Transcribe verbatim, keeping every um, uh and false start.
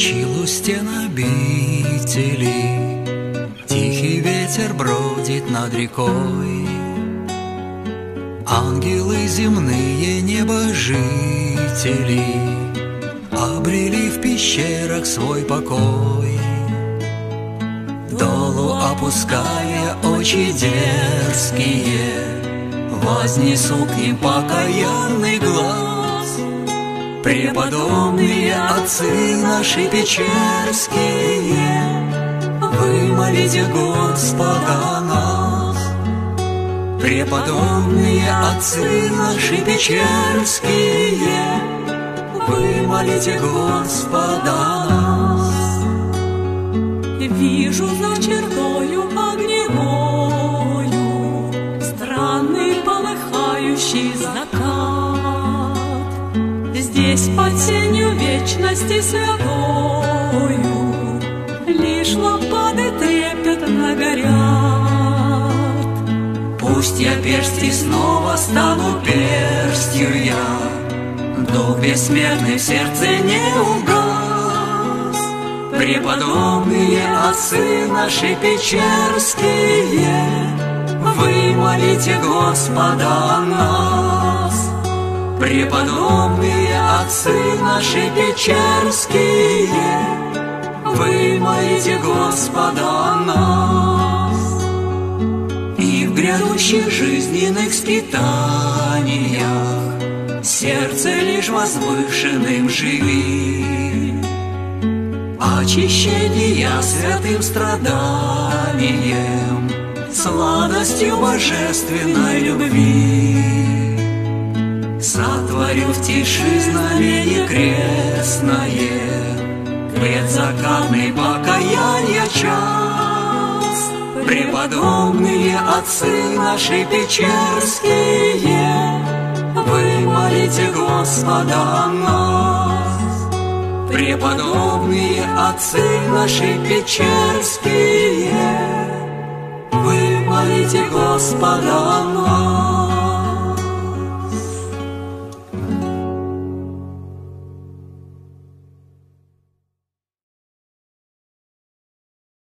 Точил у стен обители, тихий ветер бродит над рекой. Ангелы земные небожители обрели в пещерах свой покой. Долу опуская очи дерзкие, вознесу к ним покаянный глаз. Преподобные отцы наши печерские, вы молите Господа нас. Преподобные отцы наши печерские, вы молите Господа нас. Вижу за чертою огневою странный полыхающий закат. Здесь под сенью вечности святою лишь лампады трепетно горят. Пусть я перстью снова стану перстью я, дух бессмертный в сердце не угас. Преподобные отцы наши печерские, вы молите Господа о нас. Преподобные отцы наши печерские, вы молите Господа о нас. И в грядущих жизненных скитаниях сердце лишь возвышенным живи. Очищения святым страданием, сладостью божественной любви. Сотворю в тиши знамение крестное, предзакатный покаяния час. Преподобные отцы наши печерские, вы молите Господа о нас. Преподобные отцы наши печерские, вы молите Господа о нас.